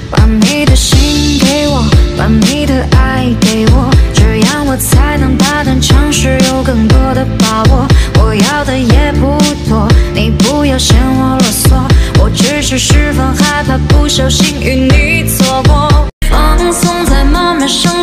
把你的心给我，把你的爱给我，这样我才能把断肠时有更多的把握。我要的也不多，你不要嫌我啰嗦，我只是十分害怕不小心与你错过。放松在慢慢上